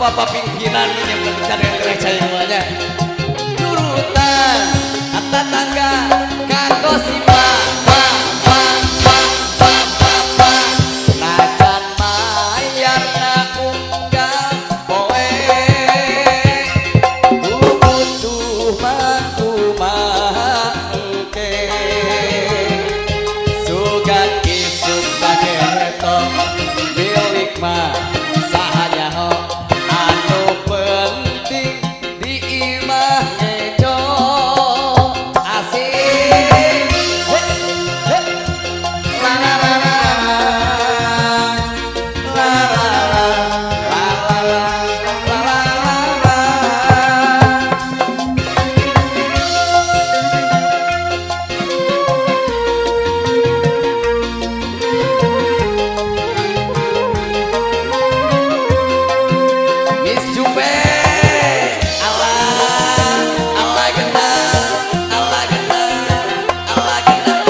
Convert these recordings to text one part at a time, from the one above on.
bapak pimpinan yang berbicara dengan gereja yang banyak turutan kata tangga kanggo sipa najan mayar na unggal poe butuh mantu mangke sugan kisuk bageto milik mah sahanya ho anu penting di imah ngejo asik la la la la la la la la la la. Miss Jumbe Allah gendang Allah gendang Allah gendang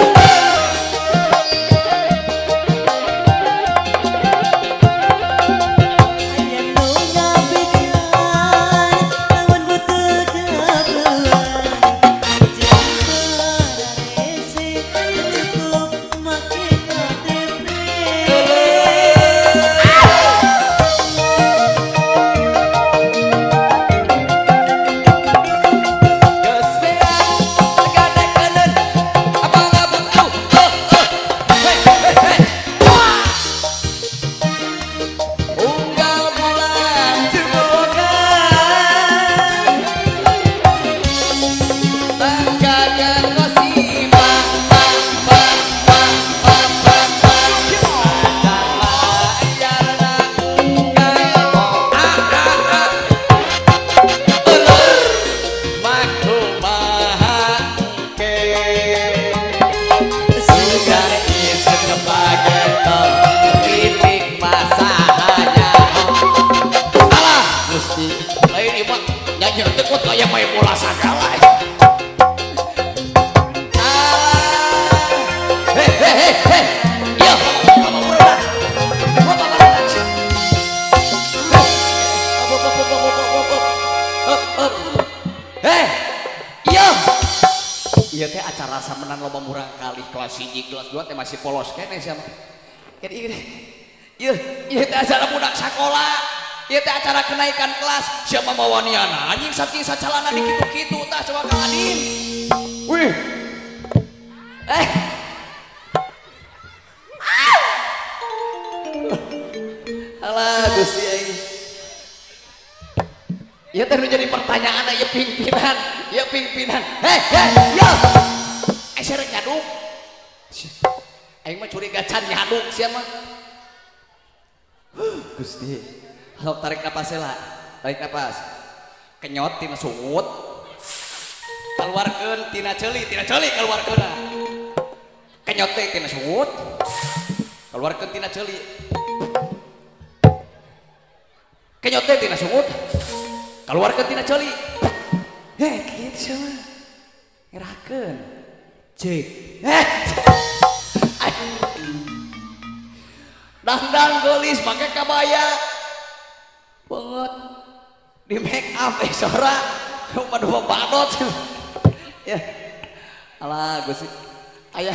Aya nu ngabegan lamun butuh kebelan jeung rarese cukup make KTP Gesean gadekeun apa ngabut unggal bulan jebogan tangga kanggo sipa dan layarna unggal makumahake sugar isuk kebageto titik masahanya alah Gusti lain ieu mah nyanyi teu kuat aya main bola sagala he yo kamu urang Heh, iya. Iya teh acara samenan loba murang kali kelas 1 kelas 2 teh masih polos kene sia mah. Kene iya teh acara budak sakola. Iya teh acara kenaikan kelas. Siapa mawaniana anjing saking sacalana di kitu-kitu tah coba Kang Adin. Wih. Alah Gusti aing. Ya terus jadi pertanyaan ya pimpinan, ya pimpinan. Heh, ya. Serek nyaduk. Aing mah curiga can nyaduk sia mah. Gusti. Sok tarik napas heula. Tarik napas. Kenyot tina sungut. Keluarkeun tina ceuli keluarkeun. Kenyot teh tina sungut. Keluarkeun tina ceuli. Kenyot teh tina sungut. Keluarkan tina coli gitu sama ngerakeun cek dangdang gelis pakai kabaya banget di make up sora pada badot ya alah Gusti ayah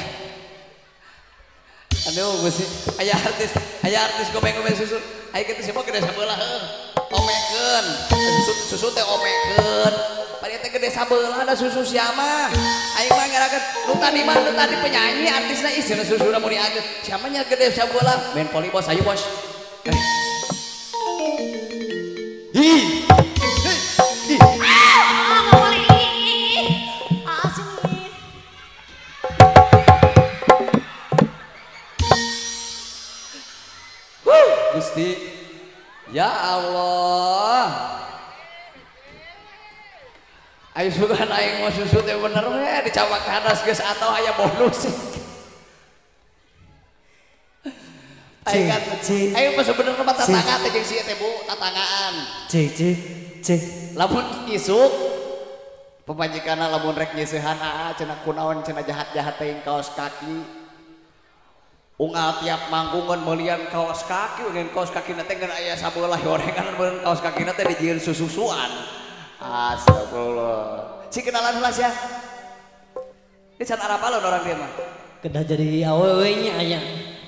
aduh Gusti ayah artis gomeng-gomeng susu aya kitu siapa gede sabelah omekeun susu teh omekeun pari teh gede sabelah ada susu siapa aing mah ngarakeun nu tadi penyanyi artisna isina susuna mau diageut siapa nya gede sabelah main poli bos ayo bos hi Gusti ya Allah ayo sugan aing mau susu teh bener we dicawak ke atas geus atau aya bonus aing kan aing mah sebenarnya mah tatangga teh jeung si teh Bu tatangaan lamun isuk pemajikanna lamun rek nyeusehan cenah kunaon cenah jahat-jahat teuing kaos kaki unggal tiap manggungan melian kaos kaki dengan kaos kaki nanti kan ayah sabelah gorengan dengan kaos kaki nanti dijieun sususuan. Astagfirullah. Si kenalan lah ya. Ini can arapalon orang dia mah. Kedah jadi awewe-nya aya.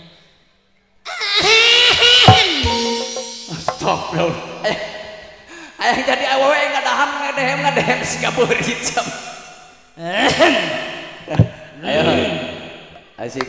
Astagfirullah. Ayah jadi awewe ngadehem si kaberit jam. Ayo. Asik.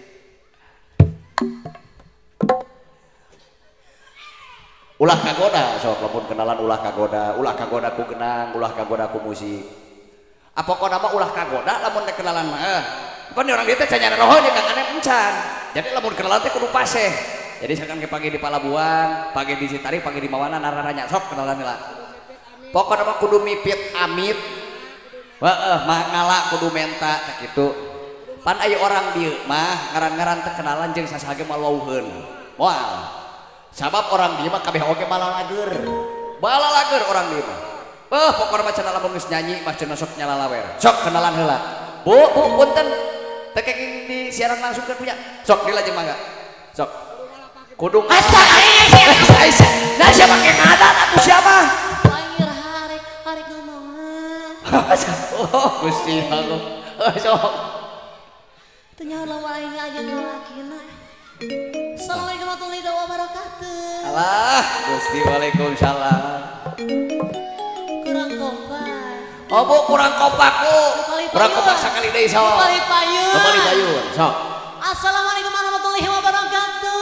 Ulah kagoda sok lamun kenalan ulah kagoda ku genang, ulah kagoda ku musik. Apa kok nama ulah kagoda lamun teh kenalan mah. Kan orang dia teh canyana rohnya kang ane encan. Jadi lamun kenalan teh kudu paseh. Jadi sakan ke pagi di Palabuhan, pagi di Citari, pagi di Mawana nararanya sok kenalan heula. Pokokna mah kudu mipit amit. Heeh, mah ngala kudu menta teh kitu. Pan aya orang dieu mah ngaran-ngaran teh kenalan jeung sasage malwauheun. Moal. Sabab orang dia mah kabeh oge balalager. Balalager orang dia mah. Pokokna mah cenah lamun geus nyanyi mah cenah sok nyalalawer. Sok kenalan heula. Bu, punten. Teh kenging di siaran langsung kan punya. Sok dilajeng mangga. Sok. Kudu masak Aisyah. Nah siapa make ngadan atuh siapa? Lahir hari ngomong. Oh, Gusti Allah. Sok. Teu nyaho lawan aing aja ngalakina. Assalamualaikum warahmatullahi wabarakatuh. Alah, Gusti Waalaikumsalam. Kurang kompak. Oh Bu, kurang kompak Bu. Kurang kompak sakali deui sawo. Bali payun. Bali payun. Sok. Assalamualaikum warahmatullahi wabarakatuh.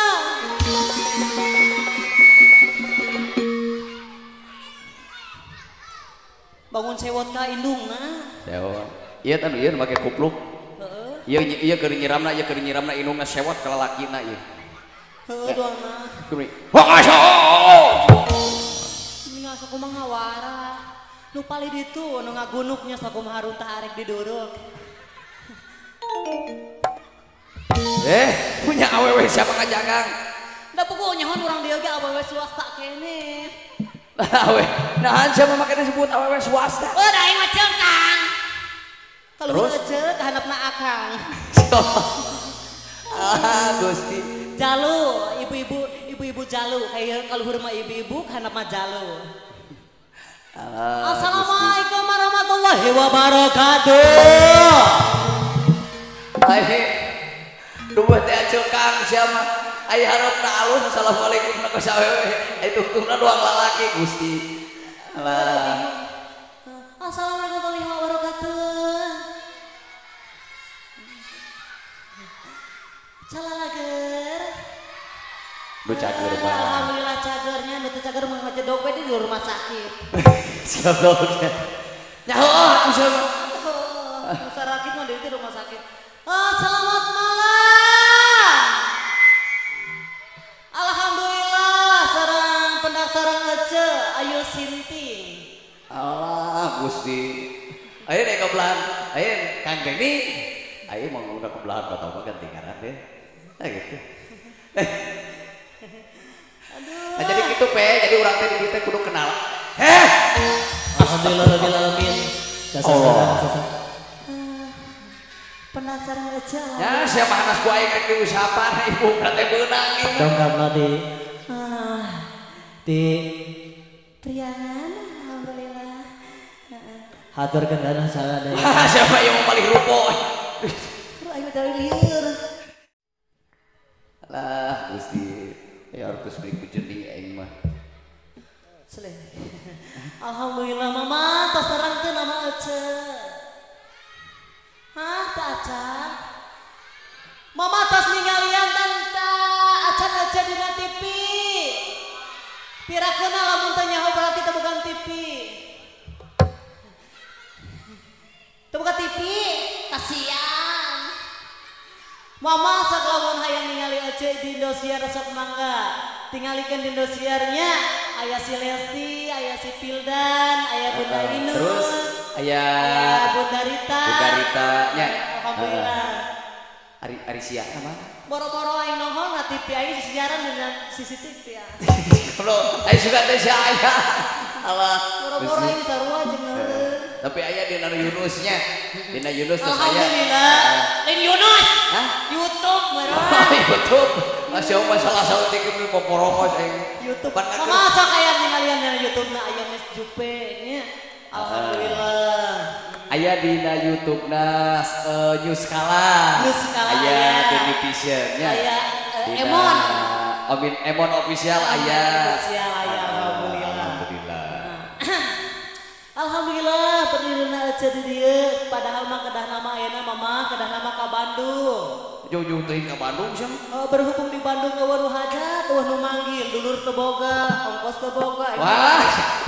Bangun sewot ka indungna. Sewot. Ieu teh ieu make kupluk. Iya keur nyiramna indungna sewot ka lalakina ieu. Heuh doangna. Kumaha? Hakaso. Ningasa kumaha ngawara. Nu pali ditu nu ngagunuknya sakumaha harun tah arek diduruk. Punya awewe siapa ngajagang? Da pokoknya hon urang dieu ge awewe swasta keneh. Awewe, nahan siapa make disebut awewe swasta? Da aing mah ceuk Kang. Kalau Terus? ceuk handapna akang. Gusti. Jalu, ibu-ibu jalu. Kayak kalau mah ibu-ibu handap mah jalu. Assalamualaikum warahmatullahi wabarakatuh. Ayo, dua teh acil Kang siapa? Ayo harapna alus. Assalamualaikum na kasawewe. Itu tungna doang lalaki Gusti. Alah. Assalamualaikum warahmatullahi wabarakatuh. Calalager. Nu cager mah. Alhamdulillah cagernya, nu teu cager mah ngedog we di rumah sakit. Siap dognya. Nyaho bisa. Sakit mah di rumah sakit. Selamat malam. Alhamdulillah sareng pendak sareng ece Ayu Sinting. Allah Gusti. Ayo deh kebelahan. Ayo Kang Denny. Ayo mau udah kebelahan atau apa ganti ngaran deh. Nah gitu. Nah jadi gitu pe, jadi orang teh di teh kudu kenal. Alhamdulillah rabbil alamin. Penasaran aja. Ya siapa anak ku aing rek diusapan ibu teh beunang ieu. Dongkapna di Priangan alhamdulillah. Hatur kendana salah deui. Siapa yang mau paling rupo? Ayo dari lieur. Lah Gusti, ya harus beli kujening aing mah. Seleh. Alhamdulillah mama tos sareng teu nama ece. Hah, teu acan. Mama tos ningalian tanta acan aja dina TV. Pirakeuna lamun teu nyaho berarti teu bukan TV. Teu bukan TV, kasihan. Mama sak lamun hayang ningali Ece di Indosiar sok mangga. Tingalikeun di Indosiarnya aya si Lesti, aya si Pildan, aya Bunda Inul. Terus aya Bunda Rita. Bunda Rita nya. Alhamdulillah. Ari sia nama? Boro-boro aing nongol na TV aing siaran dengan CCTV ya. Kalau aing suka teh sia aya. Allah. Boro-boro aing sarua jeung Tapi aya dina Yunusnya. Dina Yunus terus aya. Alhamdulillah. Lain Yunus. Hah? YouTube meureun. Oh, YouTube. Masya Allah salah satu dikit poporokos YouTube. Pan akeun. Masa kayak ningalian dina YouTube na aya Nes Jupe nya. Alhamdulillah. Aya dina YouTube-na News Kala. News Kala Aya aya. Television-nya. Aya Dina Emon. Emon official aya. Official aya. Alhamdulillah. Alhamdulillah. Alhamdulillah berdirinya aja di dia. Padahal mah kedah nama ayeuna mama kedah nama ka Bandung. Jauh-jauh teuing ka Bandung sia. Berhubung di Bandung eueuh nu hajat, eueuh nu manggil, dulur teu boga, ongkos teu boga. Wah.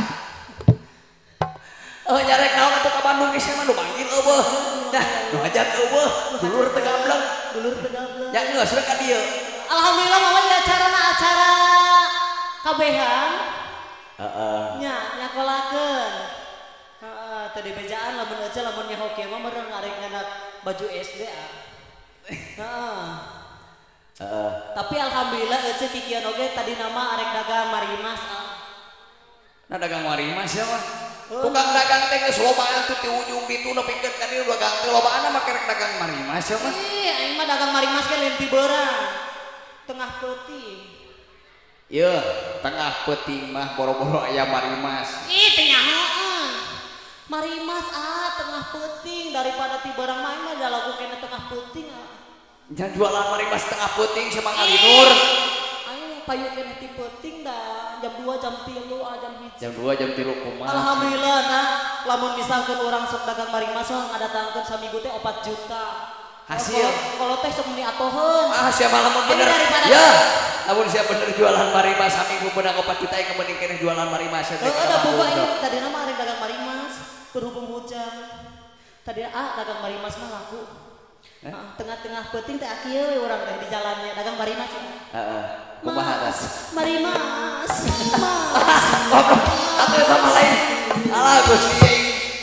Nyarek naon atuh ka Bandung geus mah nu manggil eueuh. Nah, nu hajat eueuh, dulur teu gableng. Dulur teu gableng. Ya geus we ka dieu. Alhamdulillah mama ieu acara kabehan. Heeh. Nya nyakolakeun. Tadi bejaan lamun aja lamun nya hoki mah meureun ngarek nganak baju SD Tapi alhamdulillah aja kikian oge tadi nama arek dagang marimas Nah dagang marimas ya mah. Tukang dagang teh geus lobaan tuh di ujung ditu nepikeun ka dieu dagang teh lobaan mah kerek dagang marimas ya mah. Aing mah dagang marimas ge lain ti beurang. Tengah peuting. Ieu, tengah peuting mah boro-boro aya marimas. Teu nyahoan. Marimas tengah peuting daripada ti beurang mah aing mah da lagu kena tengah peuting Jangan jualan marimas tengah peuting sama ngalinur. Aing payu kena ti peuting da jam 2 jam 3 jam 1. Jam 2 jam 3 kumaha. Alhamdulillah nah lamun misalkan orang sok dagang marimas mah ngadatangkeun saminggu teh 4 juta. Hasil. Kalau teh sok meni atoheun. Siapa lamun bener. Ya. Lamun siapa bener jualan marimas saminggu beunang 4 juta yang kemudian keneh jualan marimas teh. Ada boga ini tadi nama arek dagang marimas berhubung hujan. Tadi dagang marimas mah laku. Tengah-tengah peuting teh akieu we urang teh di jalannya dagang marimas. Heeh. Kumaha tah? Marimas. Atuh sama lain. Alah Gusti.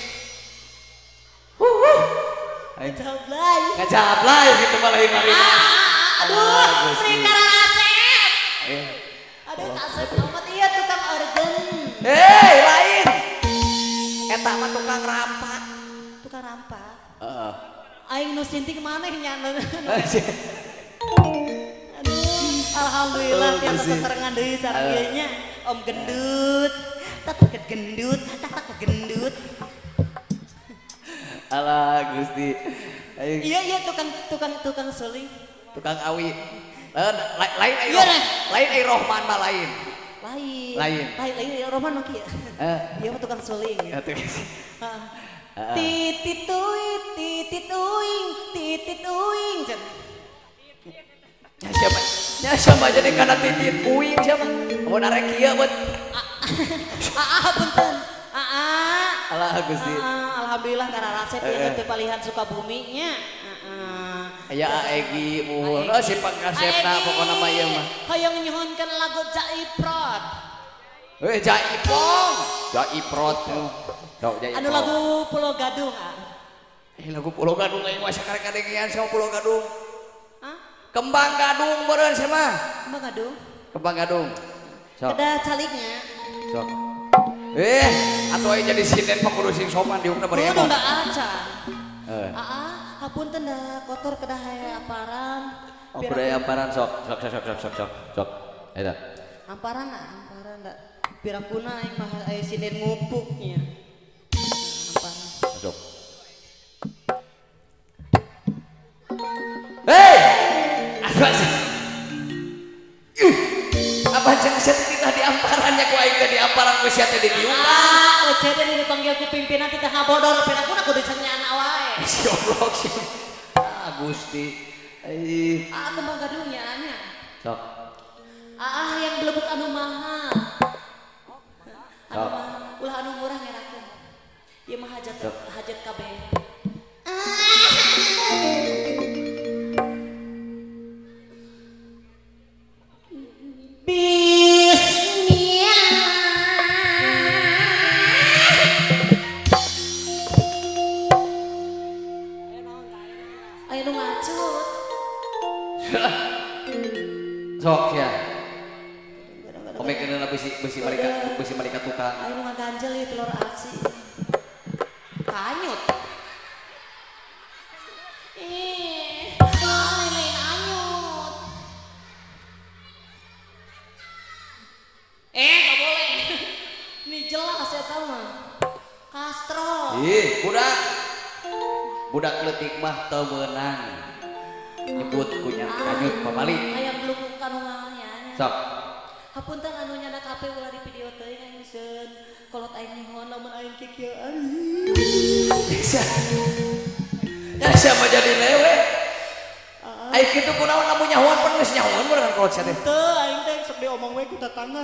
Ngajablay gitu mah lain marimas. Aduh, sering karang asep. Aduh, asep amat iya tukang organ. Lain. Eta mah tukang rampak. Tukang rampak. Heeh. Aing nu sinting maneh nya. Alhamdulillah tiasa seterengan deui sareng nya. Om gendut, tatak gendut, tatak gendut. Alah Gusti. Iya tukang seling. Tukang awi. Lain ai Rohman mah lain. Lain Roman mah kieu. Ieu mah tukang seling. Titit uing. Ya siapa jadi kana titit uing siapa? Mun arek kieu bet. Punten. Alah Gusti. Alhamdulillah karena resep ieu teh palihan Sukabumi nya. Aya Egi muhun. Si pangkasepna pokona mah ieu mah. Hayang nyuhunkeun lagu Jaiprot. Jaiprot. Anu lagu Pulau Gadung lagu Pulau Gadung aing mah sakarek kadengian sama Pulau Gadung. Kembang Gadung meureun sia mah. Kembang Gadung. Sok. Ada caliknya. Sok. Atuh aya jadi sinden mah kudu sing sopan diukna bari emot. Udah acan. Hapunten da kotor kedah aya aparan. Budaya amparan sok. Eta. Amparan da. Pirakuna aing mah aya sinden ngupuknya. Masuk. Apa cenah kita di amparannya ku aing teh di amparan ku sia teh di diunggah. Ece teh dipanggil ku pimpinan teh ngabodor pirakuna kudu cenyaana wae. Goblok sih. Gusti. Kembang gadungnya nya. Sok. Yang belebuk anu mahal. Ulah anu murah ngerakeun. Ieu mah hajat kabeh. Ayo nu ngacut. Sok ya. Omekeun besi marika tukang. Ayo nu ngaganjel ieu telur asin. hanyut. Lain hanyut. Gak boleh. Ini jelas ya tahu mah. Castro. Budak leutik mah teu meunang. Nyebut kunya hanyut pamali. Aya belum kanungannya. Sok. Hapunten anu nyana kape ulah di video teh ngeuseun. Kolot aing nyuhun lamun aing kieu Ya siapa jadi lewe? Aing kitu kunaon lamun nyahoan pan geus nyahoan urang kolot sia teh. Teu aing teh sok diomong we ku tatangga.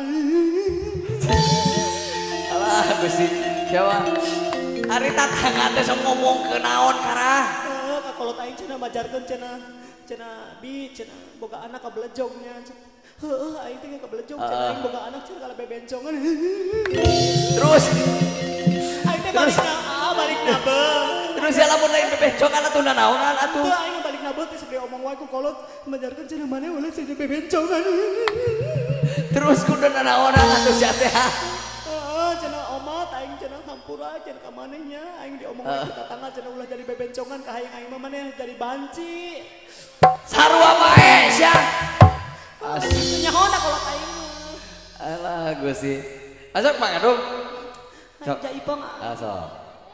Alah Gusti, siapa? Ari tatangga teh sok ngomong ke naon karah? Ka kolot aing cenah majarkeun cenah bi cenah boga anak kabelejongnya. Heeh, aing teh kabelejong cenah aing boga anak cenah kala bebencongan. Terus Aing teh balik na beung. Terus ya lamun lain bebencongan atuh nanaonan atuh. Teu aing balik na beung teh sok diomong wae ku kolot majarkeun cenah maneh ulah cenah bebencongan. Terus kudu nanaonan atuh sia teh. Cenah omat aing cenah hampura cenah ka manehnya aing diomong wae ku tatangga cenah ulah jadi bebencongan ka hayang aing mah maneh jadi banci. Sarua bae sia. Nyaho da kolot aing. Alah Gusti. Asok Mang Adung. Sok. Ja ipong. Asok.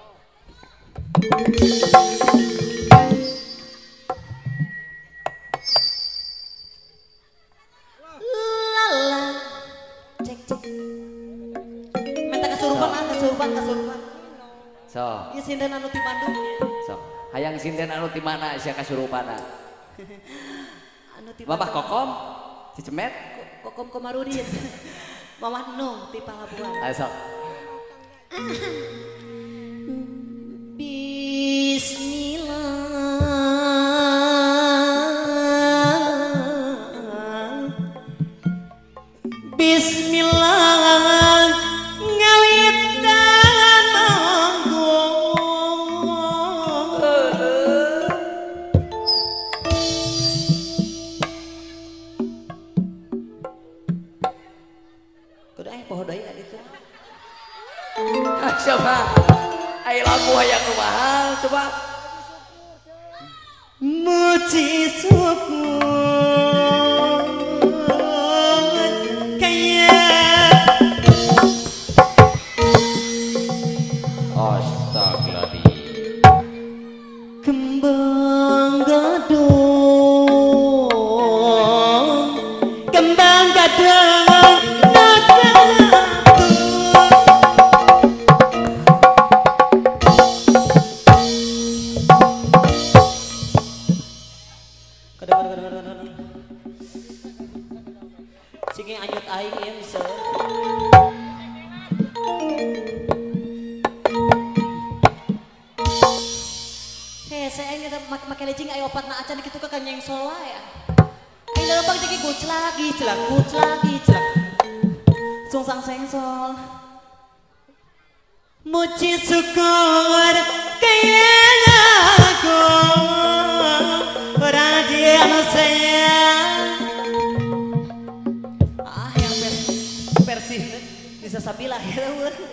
Lala. Cek. Minta kasurupan. Sok. Ieu sinden anu ti Bandung. Sok. Hayang sinden anu ti mana sia kasurupana? Anu ti Babah Kokom? Cicemet? Kokom Komarudin. Mamah Nung ti Palabuhan. Asok. Bismillah ngalitan kudu aing poho deui ka ditu. Coba. Ai lagu hayang nu mahal coba. Muji syukur kaya Astagfirullahaladzim. kembang gadang Sige anyut aing ya bisa. Saya ini make lejing ayo opat na acan kitu ka kanyang sola ya. Aing lempang jadi guclak giclak. Sungsang sengsol. Muji syukur kaya aku perhatian sayang. Yang versi bisa sabilah ya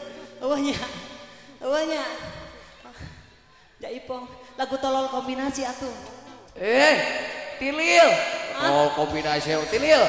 awalnya Jaipong lagu tolol kombinasi atuh. Tilil. Oh kombinasi tilil.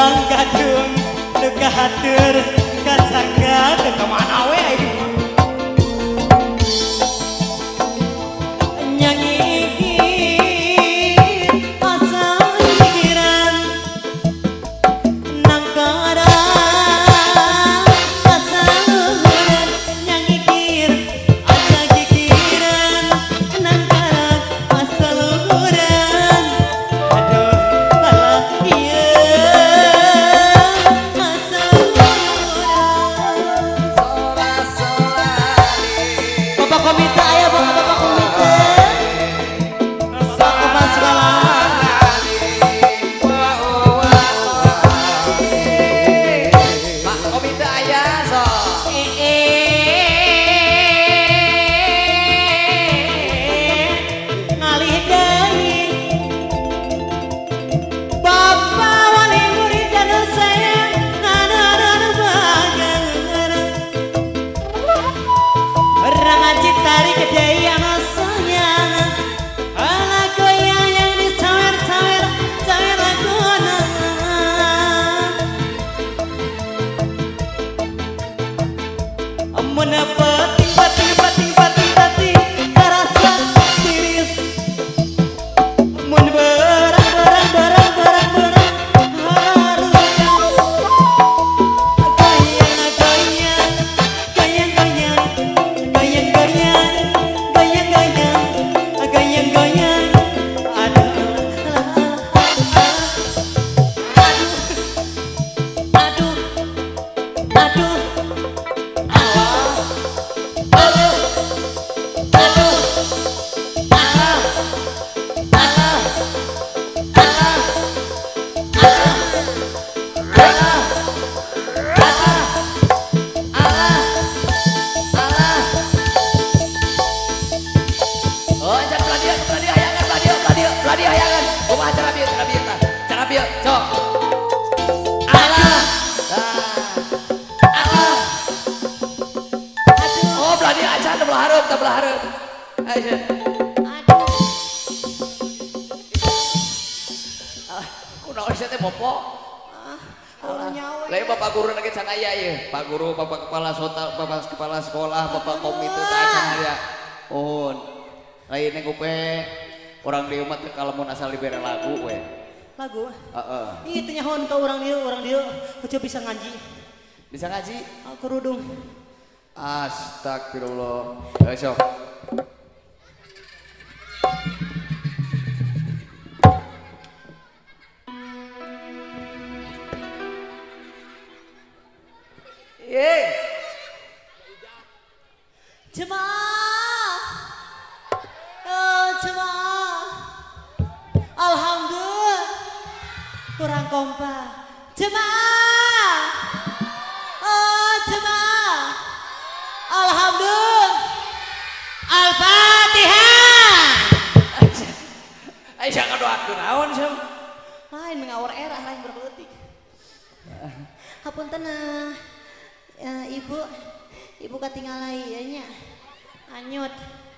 Urang kadung luka hatur kasangga kemana we Bapak kepala sekolah, bapak komite acara ya. Oh, lain yang kupe orang di umat kalau mau asal diberi lagu we. Lagu? Iya tanya hon ke orang dia, aja bisa ngaji. Bisa ngaji? Aku kerudung. Astagfirullah. Ayo sok. Jemaah, oh jemaah, alhamdulillah, kurang kompak. Jemaah, oh jemaah, alhamdulillah, al-fatihah. Ayo jangan doakan naon sih. Lain mengawur era, lain berkeletik. Hapunten ibu katinggalan ianya anyut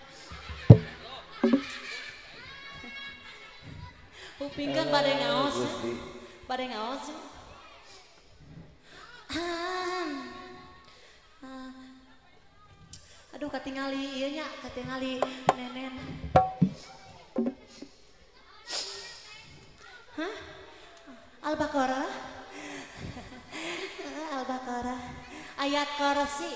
upingkan pada ngaos aduh katingali ianya katingali nenen hah Al-Baqarah Al-Baqarah ayat korasi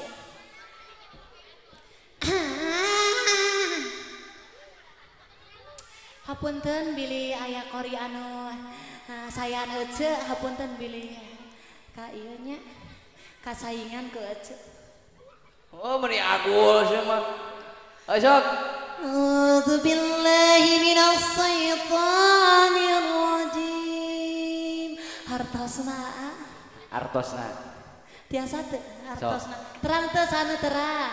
hapunten bilih aya kori anu sayaan ece hapunten bilih ka ieu nya kasaingan ke ece. Oh meni agus mah. Asok. A'udzu billahi minas syaitonir rajim. Hartosna. Tiasa teu hartosna. Terang teu sana terang.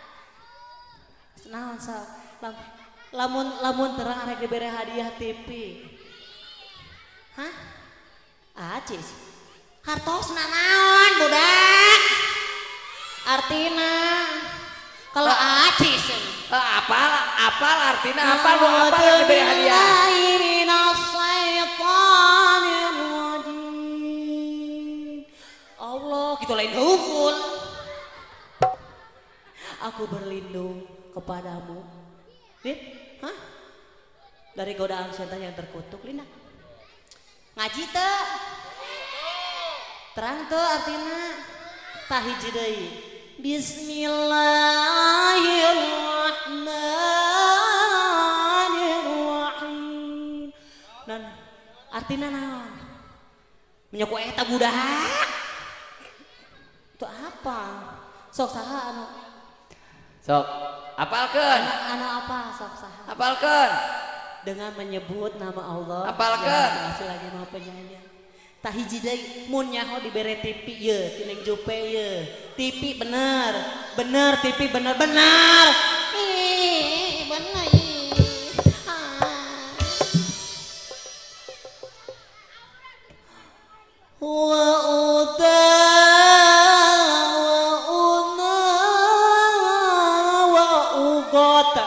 Naon sok lamun terang arek dibere hadiah TV. Hah? Acis. Hartosna naon budak? Artina kalau acis apal artina apal lu apal yang diberi hadiah. itu lain hukul. Aku berlindung kepadamu. Lin, hah? Dari godaan setan yang terkutuk, Lina. Ngaji teh. Terang teh artinya. Tah hiji deui. Bismillahirrahmanirrahim. Dan artinya naon? Menyaku eta budak. Itu apa? Sok saha anu? Sok, apalkeun. Anu apa sok saha? Apalkeun. Dengan menyebut nama Allah. Apalkeun. Masih lagi mau penyayang. Tah hiji deui mun nyaho dibere TV ye, tining jupe ye. TV bener, bener TV bener. Ih, bener. Wa uta wa una wa ugota.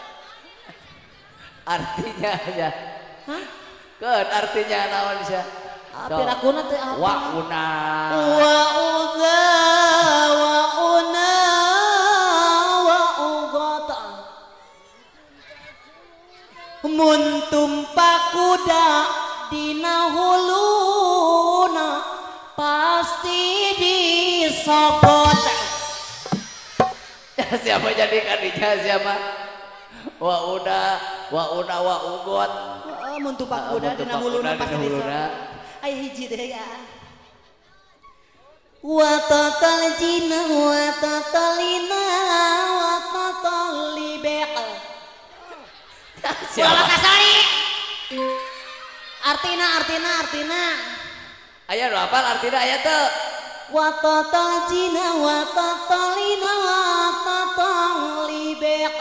Artinya aja. Hah? Keun artinya naon sia? Pirakuna teh apa? Wa una. Wa uga wa una wa ugota. Mun tumpak kuda dina huluna pasti disokot. Siapa jadi kandinya siapa? Wa una wa ugot. Mun tumpak kuda dina huluna pasti disokot. Ayo hiji deh ya. Wa tatal jina wa tatalina wa tatal libek. Siapa kasari? Artina. Aya nu hafal artina aya teu? Wa tatal jina wa tatalina wa tatal libek.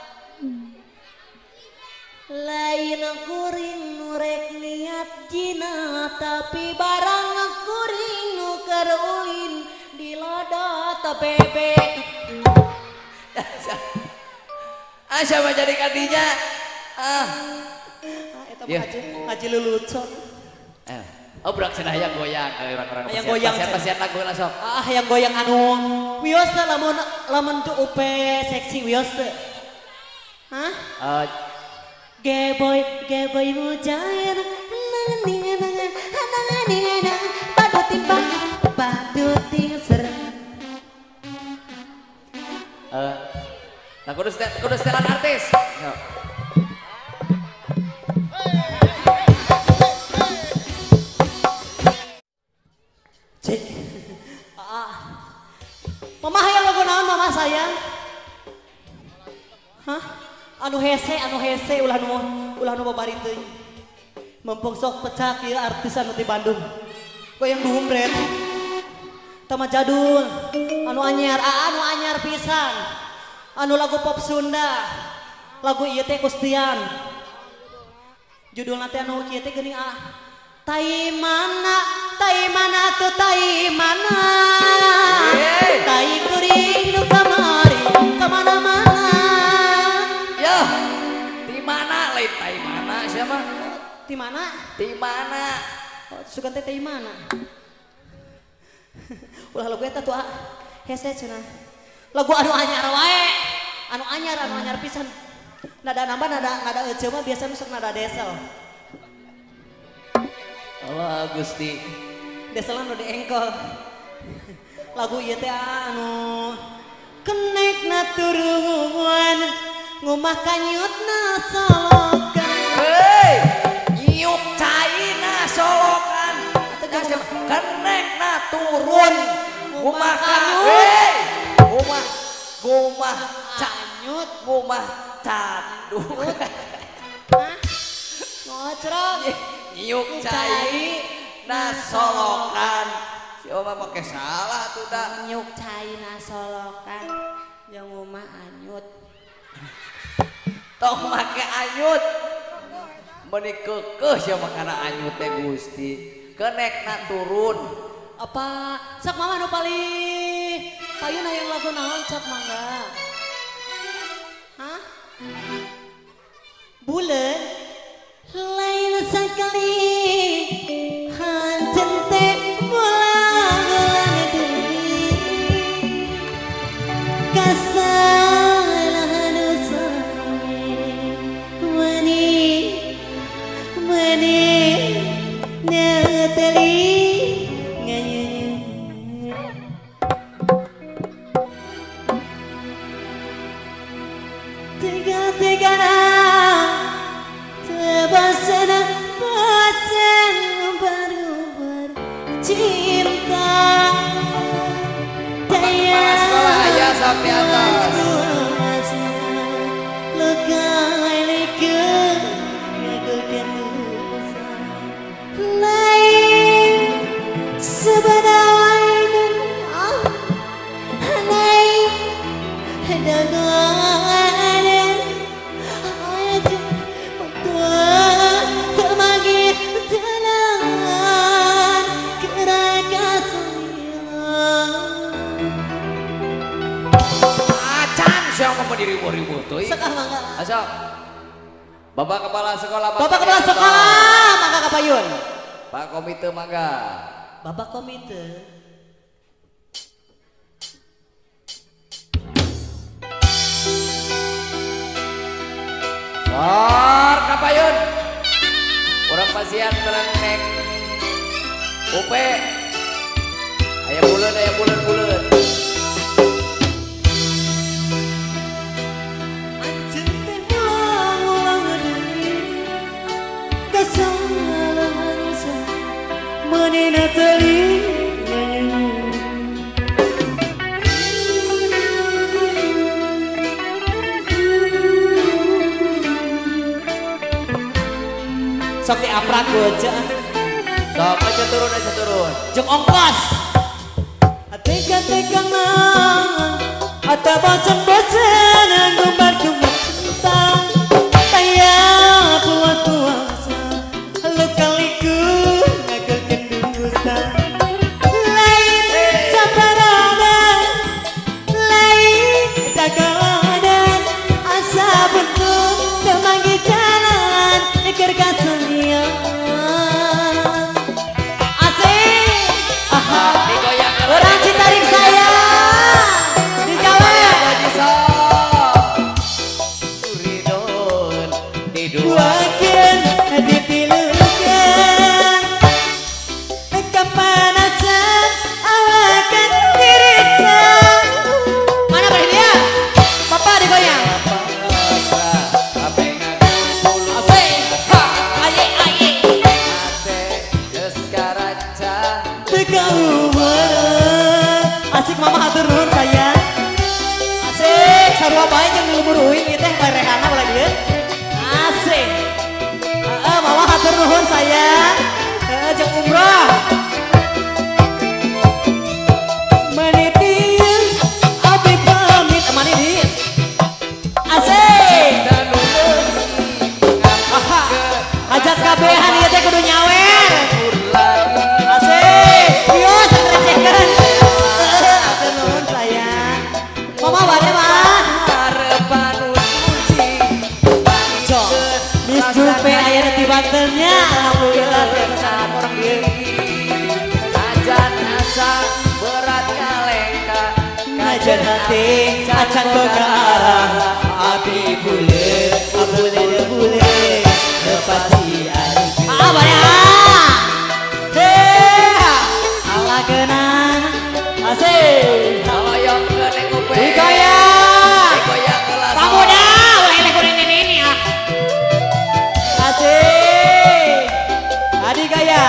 Lain kuring nurek niat jina tapi barang kuring nuker ulin di lodat bebek. Siapa jadi kandinya? Eta mah ngaji lelucon. Oh budak cenah hayang goyang orang-orang hayang goyang pasien lagu sok. Hayang goyang anu wios teh lamun tu upe seksi wios teh. Hah? Geboy mujair baduting ser. Nah kudu setelan artis. Cek. Mama hayang lagu naon mama sayang? Hah? Anu hese ulah nu babari teuing. Mumpung sok pecak ieu artis anu di Bandung. Goyang dumbret. Tama jadul, anu anyar pisan. Anu lagu pop Sunda. Lagu ieu teh Kustian. Judulna teh anu kieu teh geuning Tai mana tuh tai mana. Tai kuring nu kamari kamana-mana. Yo, di mana lain tai mana siapa? Di mana? Di mana? Oh, sugan teh di mana? Ulah lagu eta tuh hese cenah. Lagu anu anyar wae. Anu anyar pisan. Nada nambah nada ece mah biasana sok nada desel. Allah Gusti. Deselan udah engkol. Lagu ieu teh anu kenekna turuan ngumah kanyutna solokan. Hei, nyiuk caina solokan. Kenekna turun ngumah kanyut. Ngumah canyut, ngumah caduk. Ngocrok. Nyiuk cai na solokan. Si Oma make salah tuh dah. Nyiuk cai na solokan. Yang ngumah anyut. Tong make anyut. Meuni keukeuh sia makana anyut teh Gusti. Kenekna turun. Apa? Sok mama nu paling payun hayang lagu naon sok mangga. Hah? Bulan lain sekali hanten teh bulan sebenarnya aneh dagangan aja untuk terbagi tenangan kerana sayang Acan siapa mau diribu-ribu tuh? sekarang enggak Asal Bapak Kepala Sekolah Bapak Kepala Sekolah mangga kapayun Pak Komite mangga Bapak Komite Sor kapayun Kurang pasien terang nek Upe Ayah bulan Menina telinga sok diaprak aja Sok aja turun jeng ongkos tega-tega nang atau bosan-bosan gumbar-gumbar cinta tayang puas-puasa lu kaliku ngagelkan dusta lain sabarana lain dagangan asa bentuk temangi jalan ikir kasurian asik aha Digoyang orang citarik saya di Jawa Haji Sok Kuridon di dua buakan ditilukan kepanasan awakan dirisan mana boleh dia papa digoyang asik aye asik mama hatur nuhun sayang asik sarua bae jeung lumur uing ieu teh barehana ulah dieu asik mama hatur nuhun sayang jeung umroh meniti abi pamit mani di asik hajat kabehan ieu teh kudu nyawer asik yo sanrecehkeun hatur nuhun sayang mama bade mah harapan uji Miss Jupe aya di Bantennya alhamdulillah biasa orang dieu Ajan asa berat kalengka ngajan hati acan boga arah abi bulet bule lepasi ari bade ala kenang asik Loyong ke neng upe digoyang Digoyang kelas pamuda boleh kuring ini ya asik adi gaya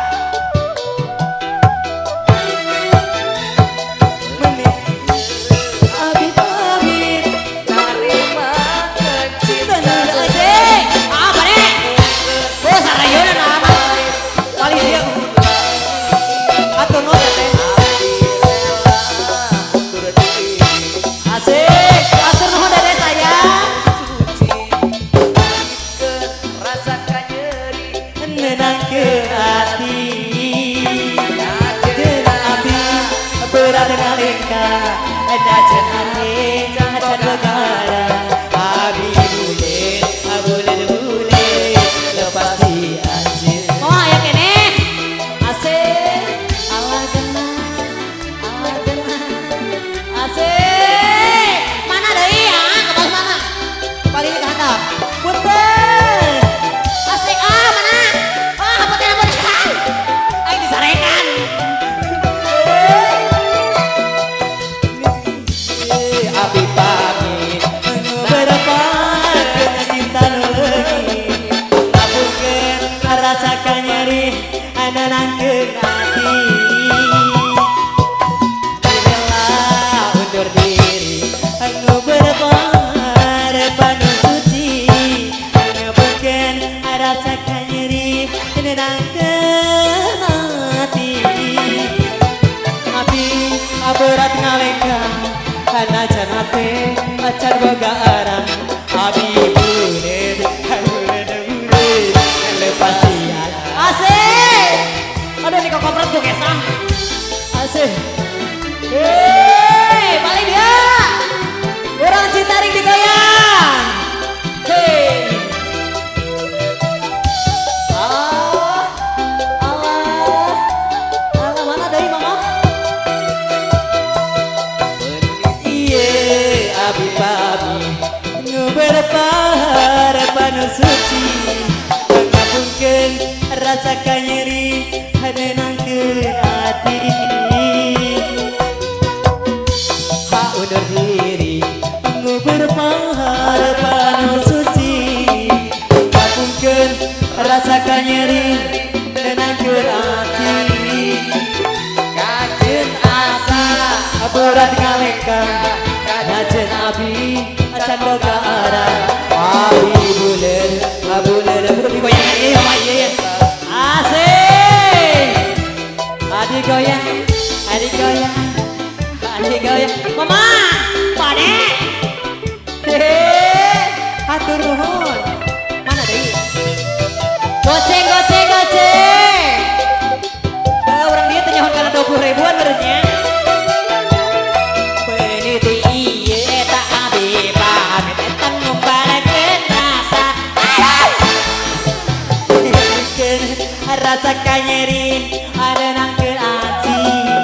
menit abi pamit Tarima kecinta bener asik bade oh sarayona nama kali dia atur nuhun ya teh asik atur nuhun dede sayang Rasakan nyeri nenangkeun hati jeung abi berat dengan lengka dajen hati acan begara abi bule lepas di anjir oh aya kene asik ala genah asik mana deui ya ke bawah mana paling ke handap punten asik mana punten ayo disarekan abi pamit berdepan dengan cinta leungeut ngabungkeun rasakan nyeri nenangkeun hati rela undur diri berdepan penuh suci ngabungkeun rasakan nyeri nenangkeun hati kanyeri hadenangkeun ati ha undur diri ngubur pangharpan suci kabungkeun rasa kanyeri hadenangkeun ati kajeun asa berat ngalengkang kajeun abi acan boga arah abi buler buler buler goyang ieu mah ieu asik adik goyang adik goyang adik goyang mama pade hehe hatur nuhun mana deui goceng goceng goceng orang dia teh nyaho kana 20 ribuan benernya peniti ieu eta abi pamit eta ngumbarakeun rasa rasa kanyeri hadenangkeun ati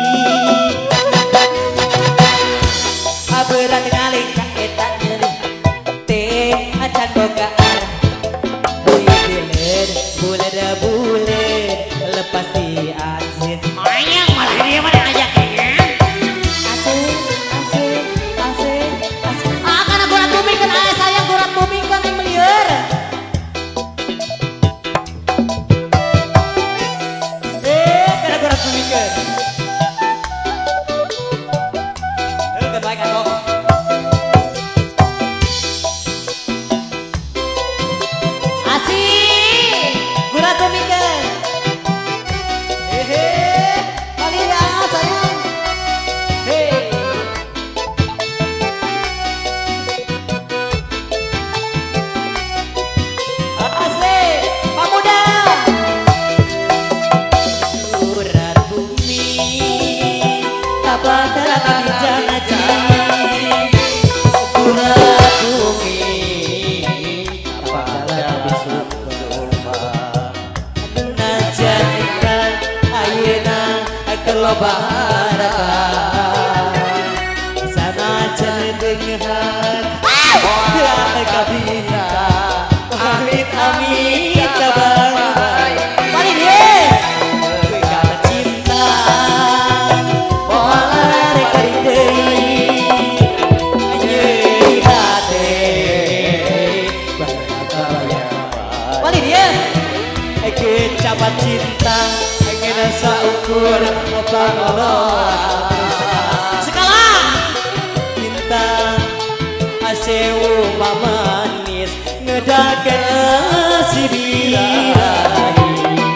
berat ngalingkang eta nyeri teh acan boga arah buler buler buler lepas di asin ayang malah dia mana ajaknya asik asik asik asik karena gurat bumi kan ayah sayang gurat bumi kan yang meliur karena gurat bumi kan baik aku asik gurat bumi kan hehe kali ya sayang hei asik pemuda gurat bumi tak bakal janji gurat bumi tak bakal disumpah najan ayeuna keloba harapan sanajan deungehan kabina amit amit tabang balik deh kata cinta pola rekari deui anjeun hate balik dia kecapat cinta ingin saukur pangoloan skala bintang asewu mamanis ngedakeun si birahi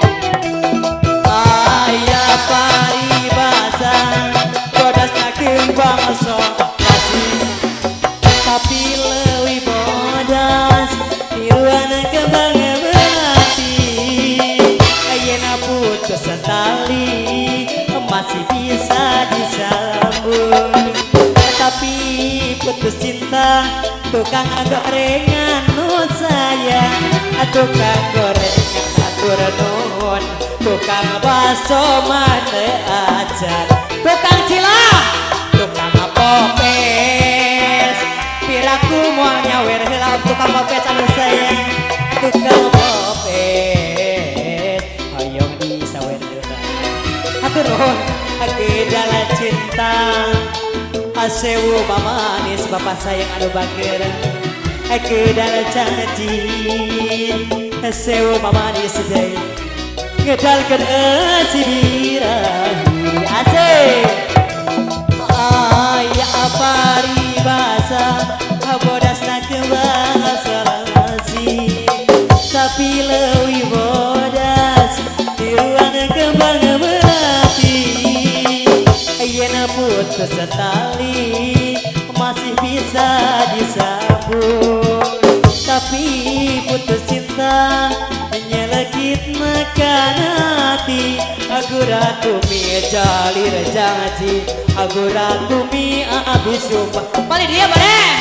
aya paribasa bodasna kembang sok kasih tapi leuwih bodas tiruan kembang melati ayeuna putus tali masih bisa disambung tapi putus cinta tukang gorengan nu sayang tukang gorengan atur nuhun tukang baso mane ajar tukang cilok tukang popes piraku moal nyawer heula tukang popes anu sayang tukang popes hoyong disawer deuna atur nuhun dalam cinta asewu mamanis bapak sayang anu bager dalam janji asewu mamanis deui ngedalkeun si birahi asik aya paribasa bodasna kembang salasi tapi leuwih bodas tiruan kembang ayeuna putus tali masih bisa disambung tapi putus cinta nyelekit makan hati agurat bumi jalir janji agurat bumi abis sumpah balik dia bareng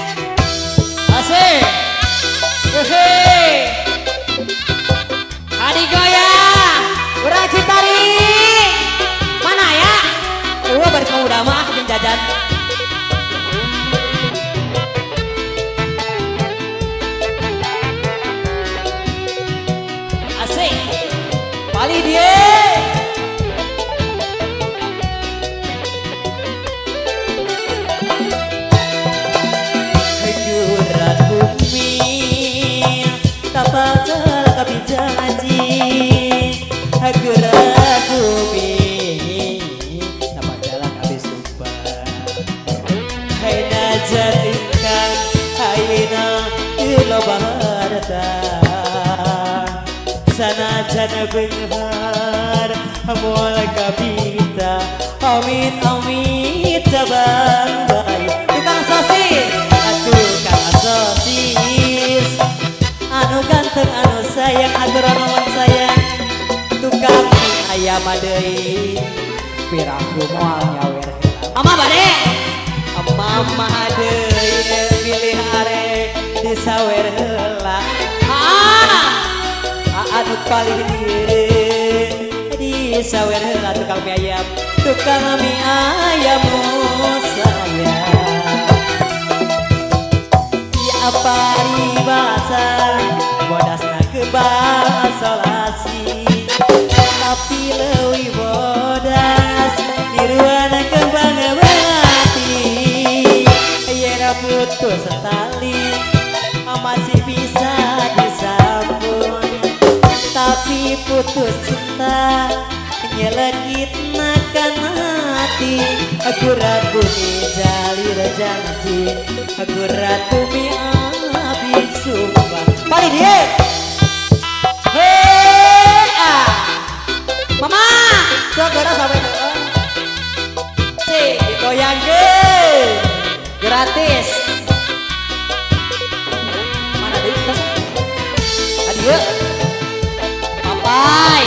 asik hehe adik goyang urang Citari mana ya bari udah mah jajan asik bumi tanpa jalan habis sumpah. Hai najatingkan haina iloba harta sanajan benghar moal kabita amin amin cabang baik tukang sosis tukang sosis anu ganteng anu sayang atur anu sayang tukang mie ayam deui piraku moal nyawer mama bade mama deui pilih are disawer heula anu paling disawer heula tukang mie ayam sayang ya paribasa bodasna kebasolasi tapi leuwih bodas niruana kembang melati yeuna putus tali masih bisa disambung tapi putus cinta nyelekit makan hati aku ragu di jalir janji aku ratu mi abis sumpah paling dia hei mama segera sampai goyang gratis mana dia adio papai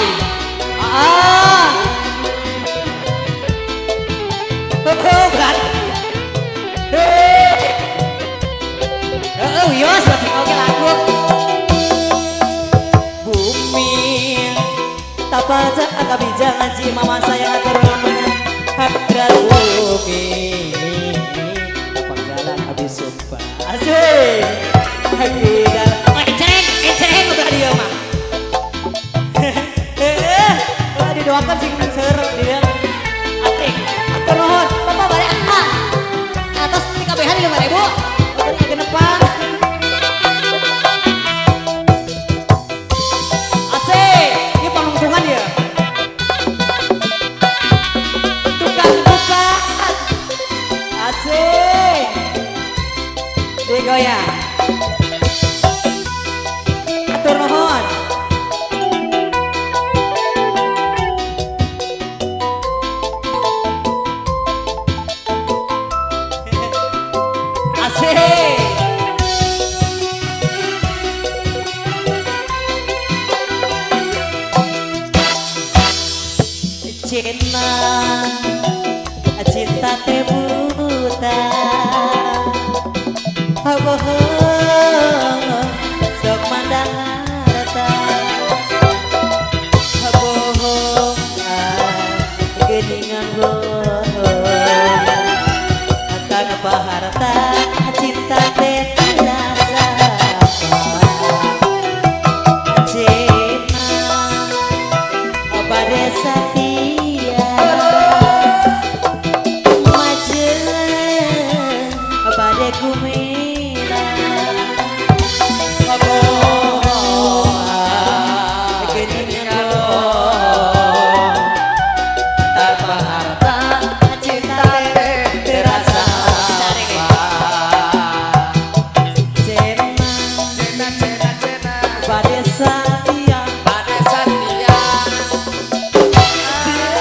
berat wios masih oke lagu bumi tak baca agak bijak ngaji mama saya atur namanya hadrat bumi tak jalan habis sumpah asik hakidah enceng udah dia mah didoakan sing ser dia atrik atur nuhun bapak balik atas 3 ribu aturnya genepan asik ini penungsungan ya tukang buka asik digoyang atur nuhun cinta teh buta bohong sok mandang harta bohong geningan bohong akan apa harta cinta teh dirasa cinta pada setia pada kumila tanpa harta cinta terasa pada setia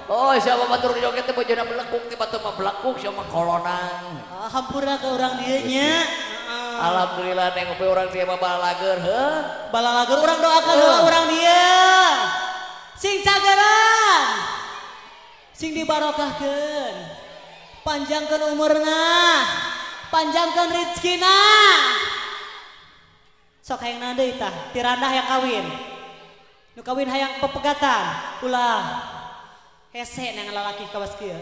Oh, siapa batur joget teh bojona belekuk ti batur mah belekuk siapa kolonang. Hampura ke orang dieu nya. Alhamdulillah neng upi orang dia mah balalager heuh. Balalager urang doakeun heula urang dieu. Sing cageran. Sing dibarokahkeun. Panjangkeun umurna. Panjangkeun rezekina. Sok hayang deui tah, tirandah yang kawin. Nu kawin hayang pepegatan. Ulah hese nang lalaki kawas kieu.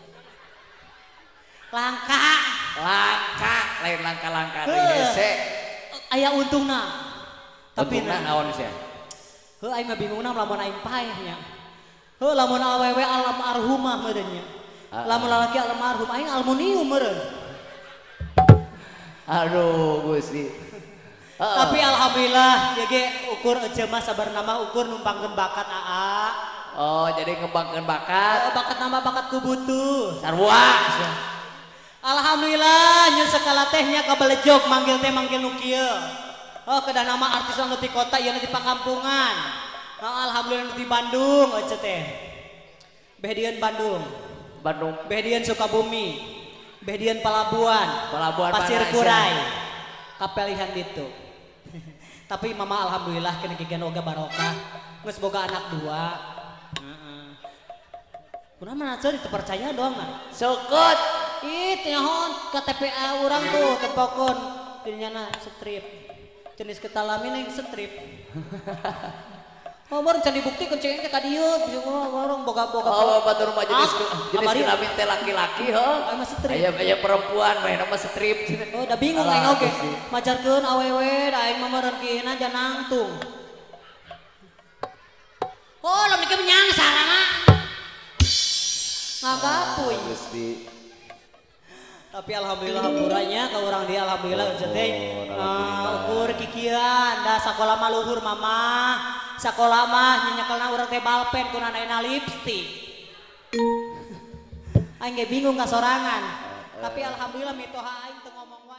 Langka Lain langka deui hese. Aya untungna. Tapi Untungna naon sia? Heuh aing mah bingungna lamun aing paeh nya. Heuh lamun awewe alam arhumah meureun nya. Lamun lalaki alam arhum aing aluminium meureun. Aduh Gusti. Tapi alhamdulillah ya ge ukur ece mah sabarna mah ukur numpangkeun bakat aa. Oh, jadi ngembangkeun bakat. Bakat nama bakat kubutuh. Sarua. Alhamdulillah nya sakala tehnya kabelejog manggil teh manggil nu kieu. Oh kedah nama artis anu di kota ieu di pakampungan. Nah, alhamdulillah di Bandung ece teh. Behdian Bandung. Behdian Sukabumi. Behdian Palabuhan. Pasir Kurai. Kapelihan ditu. Tapi mama alhamdulillah kena gigan oga barokah. Geus boga anak 2. Kunaon mah cenah dipercaya doang mah. Sukut. Ih, nyaho KTPA urang tuh tepokon dinyana strip. Jenis ketalamin yang strip. Oh, baru can dibuktikan cengeng ka dieu, bisa orang boga-boga. Oh, batur mah jenis kelamin teh laki-laki heuh. Aya strip. Aya perempuan mah nama strip. Oh, udah bingung aing oge. Majarkeun awewe da aing mah meureun kieunan janangtung. Oh, lamun dikeun nyang sarana. Ngagapuy. Gusti. Tapi alhamdulillah hamburanya ka urang dia alhamdulillah teh. Ukur kikian da sakola mah luhur mama. Sakola mah nyenyekelna urang teh balpen kuna ayeuna lipstik. Aing ge bingung kasorangan. Tapi alhamdulillah mitoha aing teu ngomong